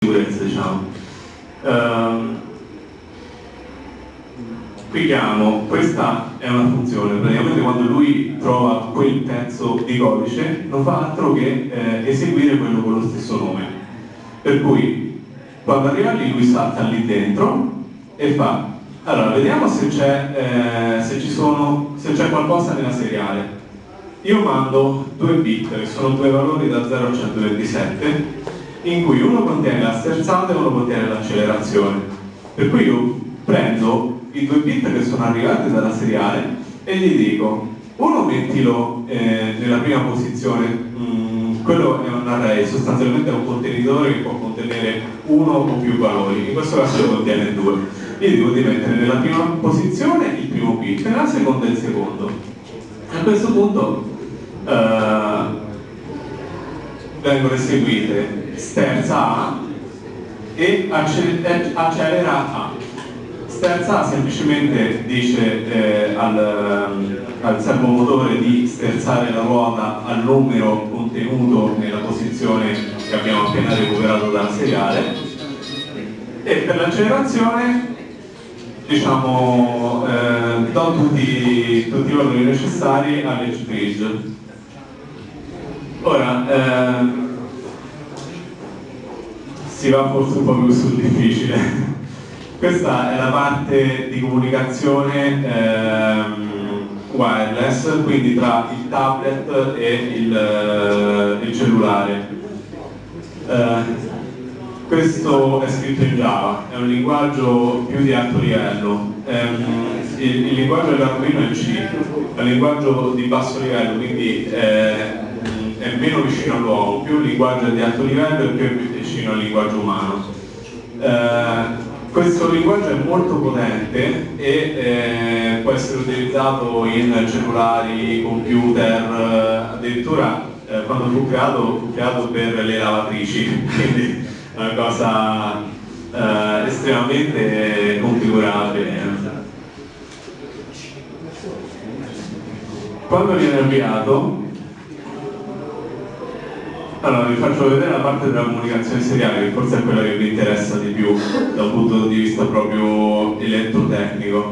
sicurezza, diciamo. Qui chiamo, questa è una funzione, praticamente quando lui trova quel pezzo di codice non fa altro che eseguire quello con lo stesso nome. Per cui quando arriva lì lui salta lì dentro e fa, allora vediamo se c'è qualcosa nella seriale. Io mando 2 bit, che sono 2 valori da 0 a 127, in cui uno contiene la sterzata e uno contiene l'accelerazione. Per cui io prendo i 2 bit che sono arrivati dalla seriale e gli dico, uno mettilo nella prima posizione, quello è un array, sostanzialmente è un contenitore che può contenere uno o più valori, in questo caso ne contiene 2. Io dico di mettere nella prima posizione il primo bit e nella seconda il secondo. A questo punto vengono eseguite sterza A e accelera A. Sterza A semplicemente dice al servomotore di sterzare la ruota al numero contenuto nella posizione che abbiamo appena recuperato dalla seriale, e per l'accelerazione diciamo do tutti i valori necessari all'edge bridge. Ora si va forse un po' più sul difficile. Questa è la parte di comunicazione wireless, quindi tra il tablet e il cellulare. Questo è scritto in Java, è un linguaggio più di alto livello. Il linguaggio dell'Arduino è C, è un linguaggio di basso livello, quindi è meno vicino all'uomo. Più il linguaggio è di alto livello e più è vicino al linguaggio umano. Questo linguaggio è molto potente e può essere utilizzato in cellulari, computer, addirittura quando fu creato per le lavatrici, quindi è una cosa estremamente configurabile. Quando viene avviato, allora vi faccio vedere la parte della comunicazione seriale, che forse è quella che vi interessa di più da un punto di vista proprio elettrotecnico.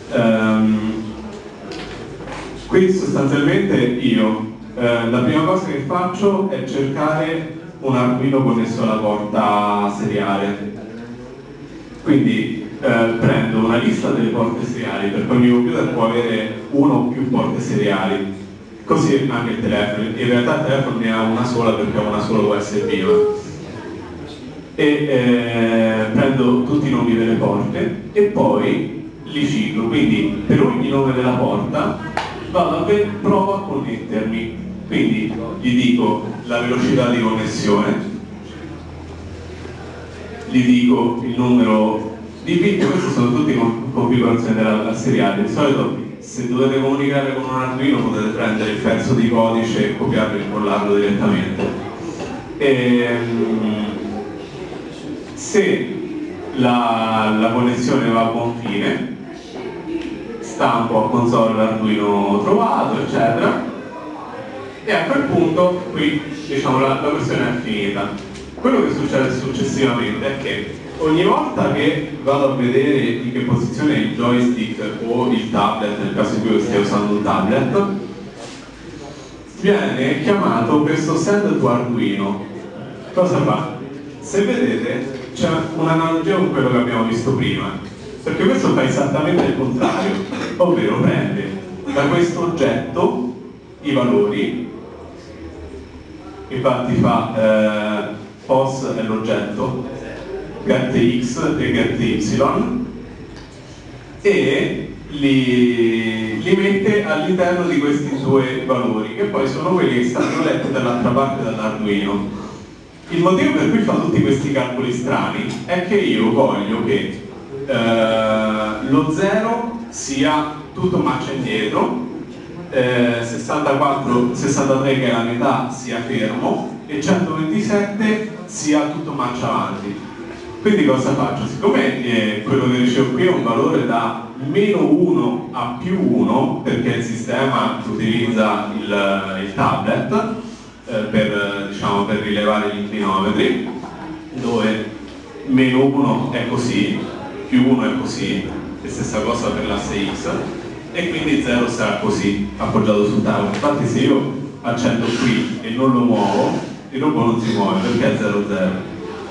Qui sostanzialmente io la prima cosa che faccio è cercare un Arduino connesso alla porta seriale. Quindi prendo una lista delle porte seriali, perché ogni computer può avere una o più porte seriali. Così anche il telefono, in realtà il telefono ne ha una sola perché ha una sola USB. E prendo tutti i nomi delle porte e poi li ciclo, quindi per ogni nome della porta provo a connettermi, quindi gli dico la velocità di connessione, gli dico il numero di bit. Queste sono tutte configurazioni della seriale. Di solito se dovete comunicare con un Arduino potete prendere il pezzo di codice e copiarlo e incollarlo direttamente. Se la connessione va a buon fine, stampo a console l'Arduino trovato, eccetera, e a quel punto qui diciamo la questione è finita. Quello che succede successivamente è che ogni volta che vado a vedere in che posizione è il joystick o il tablet, nel caso in cui io stia usando un tablet, viene chiamato questo send to Arduino. Cosa fa? Se vedete c'è un'analogia con quello che abbiamo visto prima, perché questo fa esattamente il contrario, ovvero prende da questo oggetto i valori, infatti fa pos è l'oggetto, getX e getY, e li mette all'interno di questi due valori, che poi sono quelli che stanno letti dall'altra parte dell'Arduino. Il motivo per cui fa tutti questi calcoli strani è che io voglio che lo 0 sia tutto marcia indietro, 63 che è la metà sia fermo e 127 sia tutto marcia avanti. Quindi cosa faccio? Siccome quello che ricevo qui è un valore da -1 a +1, perché il sistema utilizza il tablet per rilevare gli inclinometri, dove meno 1 è così, più 1 è così, e stessa cosa per l'asse x, e quindi 0 sarà così, appoggiato sul tavolo. Infatti se io accendo qui e non lo muovo, il robot non si muove perché è 0, 0.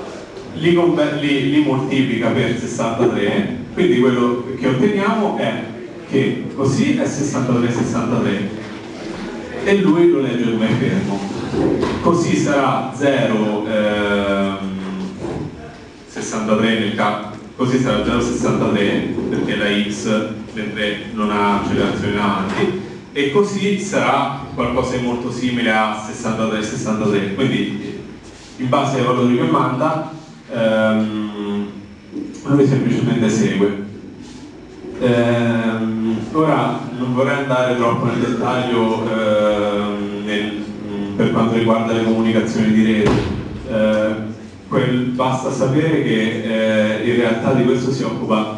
Li moltiplica per 63, quindi quello che otteniamo è che così è 63, 63, e lui lo legge come fermo. Così sarà 0, 63 nel caso, così sarà 0,63 perché la x mentre non ha accelerazione in avanti, e così sarà qualcosa di molto simile a 63, 63. Quindi in base ai valori che manda lui semplicemente segue. Ora non vorrei andare troppo nel dettaglio per quanto riguarda le comunicazioni di rete. Basta sapere che in realtà di questo si occupa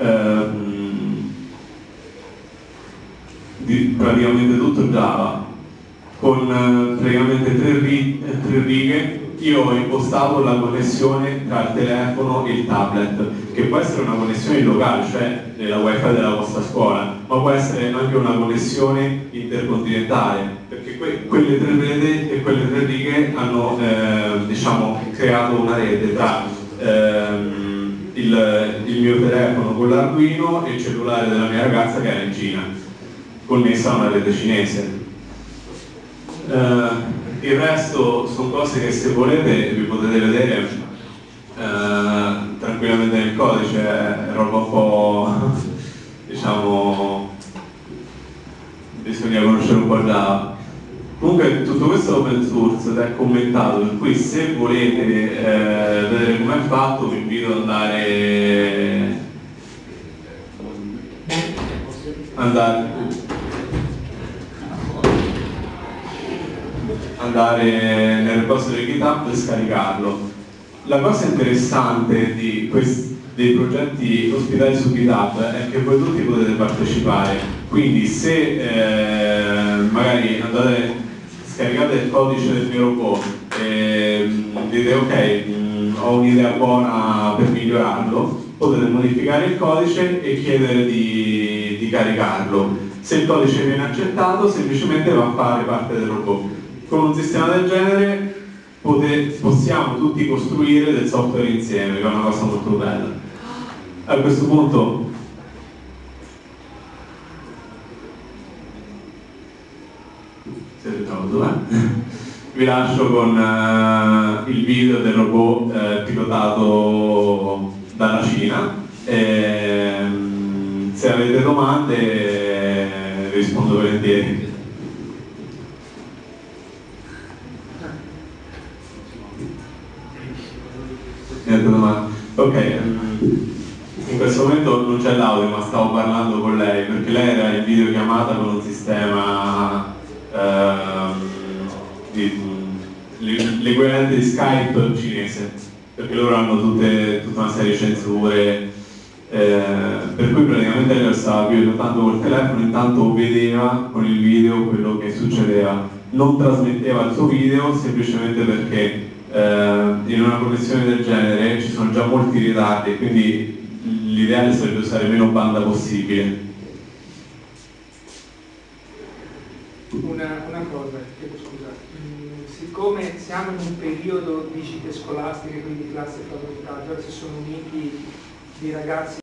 di praticamente tutto Java, con praticamente tre righe. Io ho impostato la connessione tra il telefono e il tablet, che può essere una connessione locale, cioè la wifi della vostra scuola, ma può essere anche una connessione intercontinentale, perché quelle tre rete e quelle tre righe hanno diciamo, creato una rete tra il mio telefono con l'Arduino e il cellulare della mia ragazza che era in Cina, connessa a una rete cinese. Il resto sono cose che se volete vi potete vedere tranquillamente nel codice, è roba un po' diciamo bisogna conoscere un po' Java. Comunque tutto questo è open source ed è commentato, per cui se volete vedere come è fatto vi invito ad andare nel repository GitHub e scaricarlo. La cosa interessante dei progetti ospitati su GitHub è che voi tutti potete partecipare, quindi se magari andate, scaricate il codice del mio robot e dite ok, ho un'idea buona per migliorarlo, potete modificare il codice e chiedere di caricarlo. Se il codice viene accettato, semplicemente va a fare parte del robot. Con un sistema del genere possiamo tutti costruire del software insieme, che è una cosa molto bella. A questo punto vi lascio con il video del robot pilotato dalla Cina. Se avete domande rispondo volentieri. Niente domande. Ok, in questo momento non c'è l'audio, ma stavo parlando con lei perché lei era in videochiamata con un sistema l'equivalente di Skype cinese, perché loro hanno tutta una serie di censure, per cui praticamente lei stava pilotando col telefono, intanto vedeva con il video quello che succedeva, non trasmetteva il suo video semplicemente perché in una connessione del genere ci sono già molti ritardi, quindi l'ideale sarebbe usare meno banda possibile. Una cosa, chiedo scusa, siccome siamo in un periodo di gite scolastiche, quindi classi favoreggiate, si sono uniti dei ragazzi